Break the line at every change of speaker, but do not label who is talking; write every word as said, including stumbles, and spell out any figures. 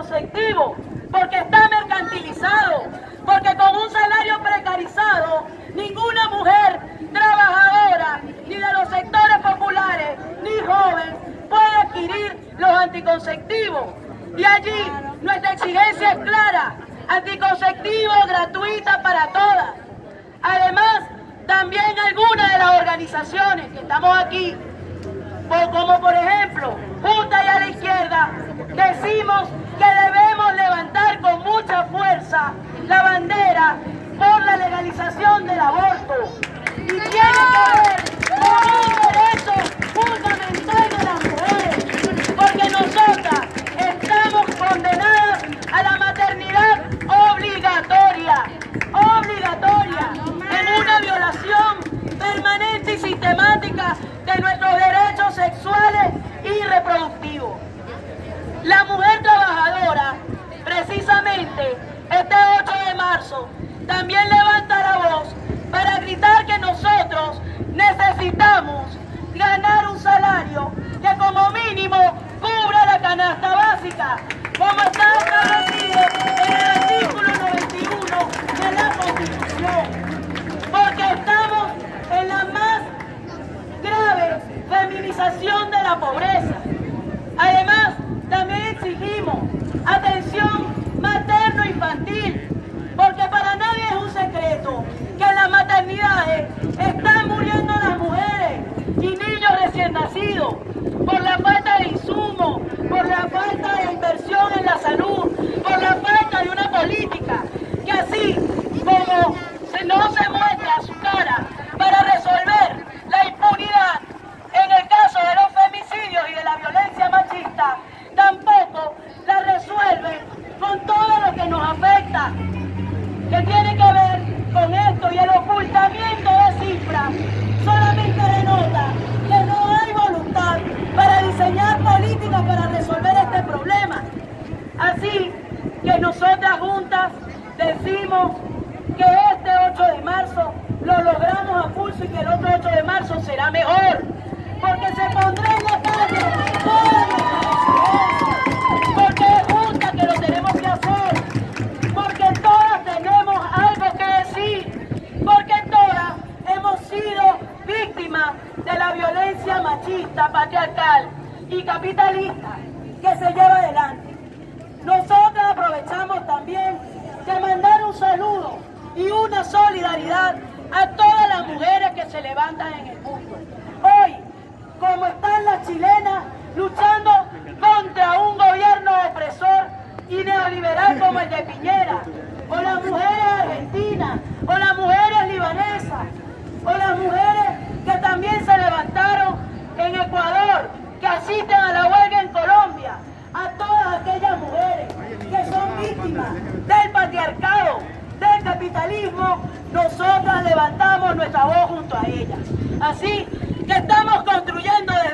anticonceptivo, porque está mercantilizado, porque con un salario precarizado, ninguna mujer trabajadora, ni de los sectores populares, ni joven, puede adquirir los anticonceptivos. Y allí nuestra exigencia es clara: anticonceptivo gratuita para todas. Además, también algunas de las organizaciones que estamos aquí, como por ejemplo Junta y a la Izquierda, decimos que debemos levantar con mucha fuerza la bandera por la legalización del aborto. Y tiene que ver con un derecho fundamental de las mujeres, porque nosotras estamos condenadas a la maternidad obligatoria, obligatoria, en una violación permanente y sistemática de nuestros derechos sexuales y reproductivos. La mujer trabajadora, precisamente este ocho de marzo, también levanta la voz para gritar que nosotros necesitamos ganar un salario que como mínimo cubra la canasta básica, como está establecido en el artículo noventa y uno de la Constitución, porque estamos en la más grave feminización de la pobreza. Además, también exigimos atención materno-infantil, porque para nadie es un secreto que en las maternidades están muriendo las mujeres y niños recién nacidos por la falta de insumos, por la falta de inversión en la salud, por la falta de una política que así como se no se muestra su cara para resolver la impunidad en el caso de los femicidios y de la violencia machista, tampoco la resuelve con todo lo que nos afecta, que tiene que ver con esto, y el ocultamiento de cifras solamente denota que no hay voluntad para diseñar políticas para resolver este problema. Así que nosotras juntas decimos que este ocho de marzo lo logramos a pulso y que el otro ocho de marzo será mejor, porque se pondrá en la calle todas nuestras exigencias, porque es justa que lo tenemos que hacer, porque todas tenemos algo que decir, porque todas hemos sido víctimas de la violencia machista, patriarcal y capitalista que se lleva adelante. Nosotras aprovechamos también de mandar un saludo y una solidaridad a todas las mujeres que se levantan en el mundo. Hoy, como están las chilenas luchando contra un gobierno opresor y neoliberal como el de Piñera, o las mujeres argentinas, o las mujeres libanesas, o las mujeres que también se levantaron en Ecuador, que asisten a la huelga en Colombia, a todas aquellas mujeres que son víctimas del patriarcado, del capitalismo, nosotras levantamos nuestra voz junto a ellas. Así que estamos construyendo desde